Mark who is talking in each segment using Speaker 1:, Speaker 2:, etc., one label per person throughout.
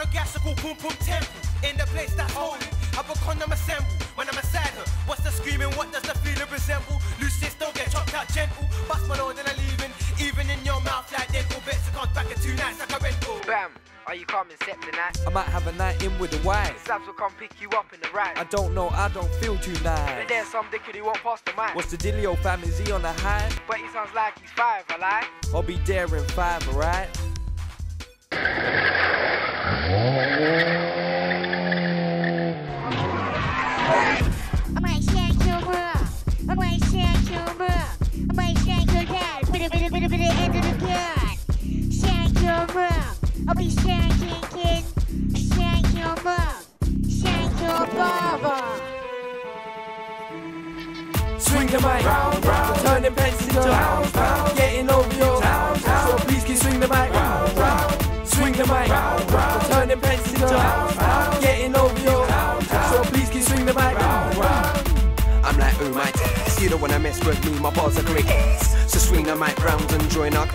Speaker 1: gastrical boom boom temple in the place that's holy. Have a condom assemble when I'm aside her. What's the screaming? What does the feeling resemble? Lucis don't get chopped out gentle. Bust my load and I'm leaving. Even in your mouth like dental bits. It comes back in 2 nights like a rental.
Speaker 2: Bam, are you coming set tonight?
Speaker 3: I might have a night in with the wife.
Speaker 2: Slabs will come pick you up in the ride.
Speaker 3: I don't know, I don't feel too nice.
Speaker 2: But there's some dickhead who won't pass the mic.
Speaker 3: What's the dealio, fam? Is he on the high?
Speaker 2: But he sounds like he's 5, I lie.
Speaker 3: I'll be there in 5, alright?
Speaker 4: I might shank your bra. I might shank your bra. I might shank your dad. Bit of end of the gun. Shank your bra. I'll be shanking kid. Shank your bra. Shank your baba.
Speaker 3: Swing the mic, round, round. Turning pence into round, round. Getting over your round, round. So please can swing the mic, round, round. Swing the mic, round, round. Turning pence into round, round. Getting over your round, round. So please can swing the mic, round, round.
Speaker 5: I'm like, oh my days, you don't wanna mess with me, my bars are great. So swing the mic round and join our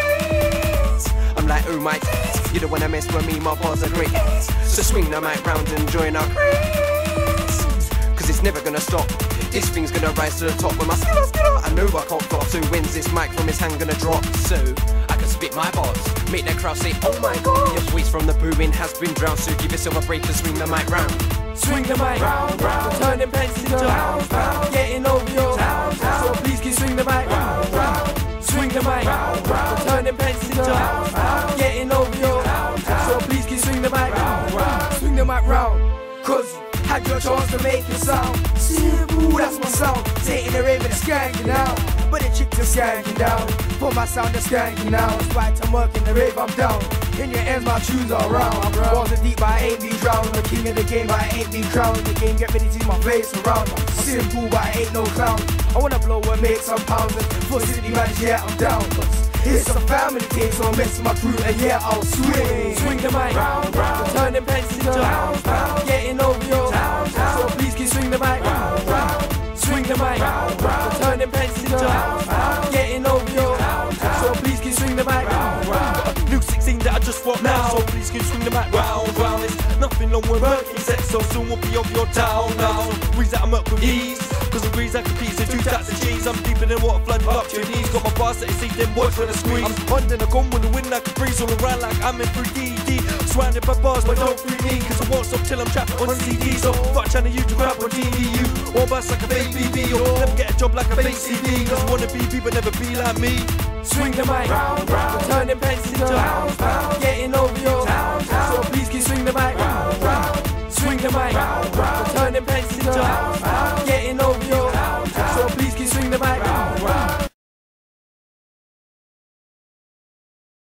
Speaker 5: craze. I'm like, oh my days, you don't wanna mess with me, my bars are great. So swing the mic round and join our craze. Cause it's never gonna stop. This thing's gonna rise to the top with my skiller. I know I can't flop, so when's this mic from his hand gonna drop? So I can spit my bars, make that crowd say, oh my god. Your voice from the booing has been drowned, so give yourself a break and swing the mic round.
Speaker 3: Swing the mic, round, round. Turning pence into round, round. Getting over your round, round. So please can swing the mic, round, round. Swing the mic, round, round. Turning pence into round, round. Getting over your round, round. So please can swing the mic, round, round.
Speaker 6: Swing the mic round, cause had your chance to make it sound simple, that's my sound. Taking the rave and skanking out, but the chicks are skanking down. For my sound, they're skanking now. Despite I'm working the rave, I'm down. In your ends, my shoes are round. Walls are deep, but I ain't be drowned. The king of the game, but I ain't be crowned. The game, get ready to see my face around. I'm simple, but I ain't no clown. I wanna blow and make some pounds. And for city managers, yeah, I'm down. It's a family thing, so I'm messing my crew, and yeah, I'll swing.
Speaker 3: Swing the mic, round, round. Turning pence into round, round. Getting over your round, round. So please can swing the mic, round, round. Swing the mic, round, round. Turning pence into round, round. Getting over your round, round. So please can swing the mic, round, round.
Speaker 7: New 16 that I just swapped now, so please can swing the mic round, round. There's nothing wrong with working sex, so soon we'll be off your town now. Breeze that I'm up with ease, cause the breeze I can piece and 2 taps of cheese. I'm deeper than water flooding up to your knees. Got my bars that see them boys trying to squeeze. I'm hunting a gun with the wind like a breeze all around like I'm in 3D. Surrounded by bars but don't free me, cause I won't stop till I'm trapped on CD. So fuck trying to use to grab on DDU, or bust like a fake BB, or never get a job like a fake CD. Cause I wanna be but never be like me.
Speaker 3: Swing the mic, round, round. Turning pence into round, round. Getting over your round, round. So please can swing the mic, round, round. Swing the mic, round, round. Turning pence into round, round. Getting over